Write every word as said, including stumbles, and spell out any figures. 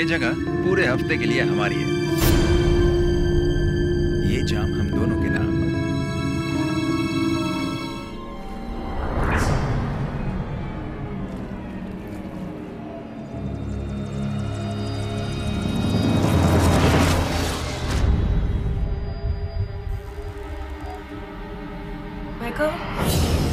ये जगह पूरे हफ्ते के लिए हमारी है। ये जाम हम दोनों के नाम। माइकल,